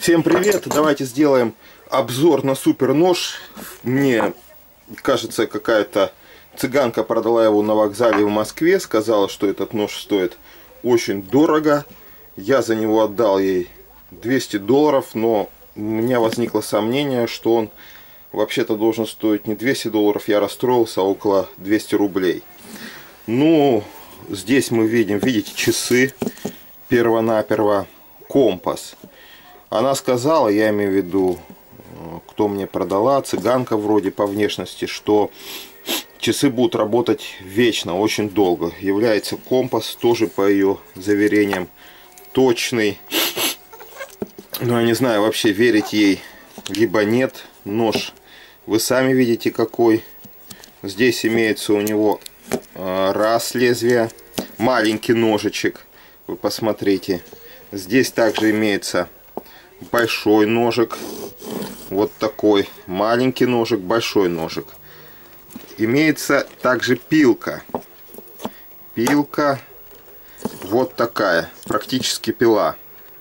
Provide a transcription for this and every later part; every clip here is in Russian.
Всем привет! Давайте сделаем обзор на супер нож. Мне кажется, какая-то цыганка продала его на вокзале в Москве. Сказала, что этот нож стоит очень дорого. Я за него отдал ей $200, но у меня возникло сомнение, что он вообще-то должен стоить не $200. Я расстроился, а около 200 рублей. Ну, здесь мы видите, часы. Перво-наперво компас. Она сказала, я имею в виду, кто мне продала, цыганка вроде по внешности, что часы будут работать вечно, очень долго. Является компас тоже, по ее заверениям, точный. Но я не знаю, вообще верить ей либо нет. Нож вы сами видите какой. Здесь имеется у него раз лезвие, маленький ножичек. Вы посмотрите. Здесь также имеется большой ножик. Вот такой маленький ножик, большой ножик. Имеется также пилка. Пилка вот такая, практически пила.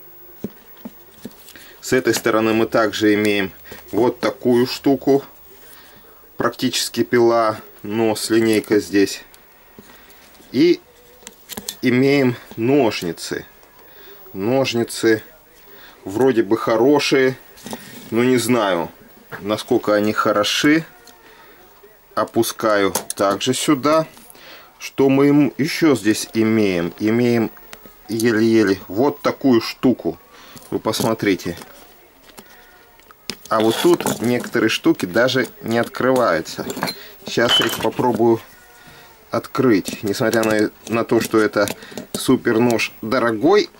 С этой стороны мы также имеем вот такую штуку. Практически пила, но с линейкой здесь. И имеем ножницы. Ножницы вроде бы хорошие, но не знаю, насколько они хороши. Опускаю также сюда. Что мы еще здесь имеем? Имеем еле-еле вот такую штуку. Вы посмотрите. А вот тут некоторые штуки даже не открываются. Сейчас я их попробую открыть. Несмотря на то, что это супер нож дорогой,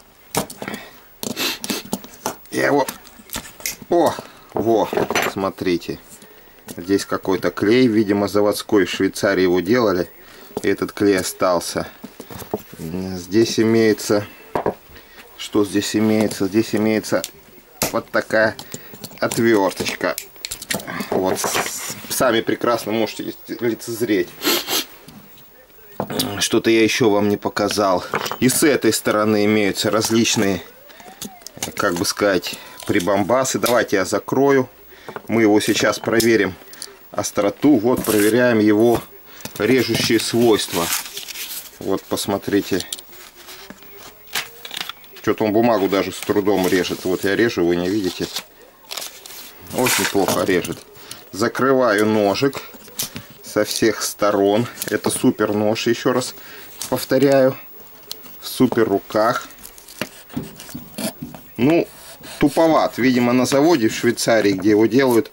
я его... Во, смотрите. Здесь какой-то клей, видимо, заводской, в Швейцарии его делали. И этот клей остался. Здесь имеется... Что здесь имеется? Здесь имеется вот такая отверточка. Вот. Сами прекрасно можете лицезреть. Что-то я еще вам не показал. И с этой стороны имеются различные, как бы сказать, прибамбасы. Давайте я закрою. Мы его сейчас проверим остроту. Вот проверяем его режущие свойства. Вот посмотрите. Что-то он бумагу даже с трудом режет. Вот я режу, вы не видите. Очень плохо режет. Закрываю ножик со всех сторон. Это супер нож, еще раз повторяю. В супер руках. Ну, туповат. Видимо, на заводе в Швейцарии, где его делают,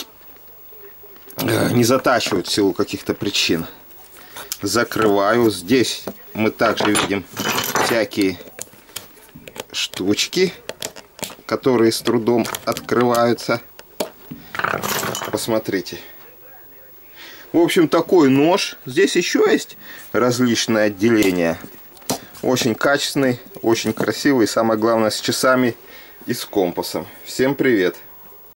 не затачивают в силу каких-то причин. Закрываю. Здесь мы также видим всякие штучки, которые с трудом открываются. Посмотрите. В общем, такой нож. Здесь еще есть различные отделения. Очень качественный, очень красивый. И самое главное, с часами и с компасом. Всем привет!